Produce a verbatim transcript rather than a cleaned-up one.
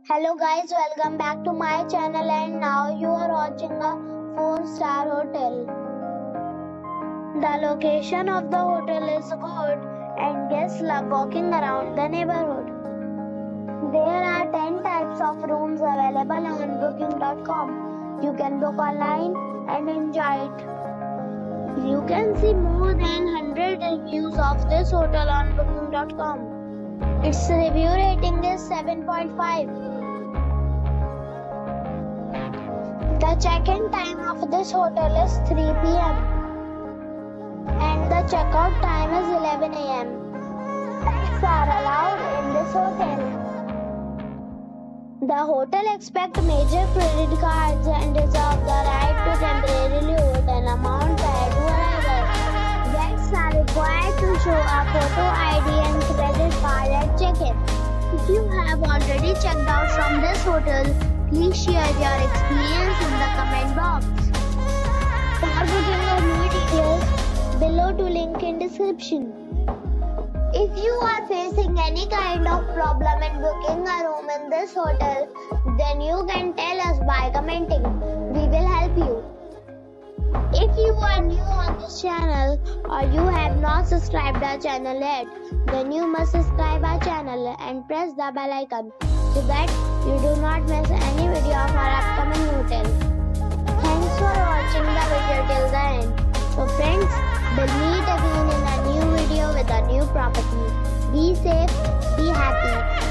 Hello guys, welcome back to my channel and now you are watching a four star hotel. The location of the hotel is good and guests love walking around the neighborhood. There are ten types of rooms available on booking dot com. You can book online and enjoy it. You can see more than one hundred reviews of this hotel on booking dot com. Its review rating is seven point five. The check-in time of this hotel is three p m and the check-out time is eleven a m Pets are allowed in this hotel. The hotel accepts major credit cards and reserves the right to temporarily hold an amount prior to arrival. Guests are required to show a photo I D and credit card at check-in. If you have already checked out from this hotel, please share your experience in the comment box. For booking or more details, below to link in description. If you are facing any kind of problem in booking a room in this hotel, then you can tell us by commenting. We will help you. If you are new on this channel or you have not subscribed our channel yet, then you must subscribe our channel and press the bell icon so that you do not miss any video of our upcoming hotel. Thanks for watching the video till the end. So friends, we'll meet again in a new video with a new property. Be safe, be happy.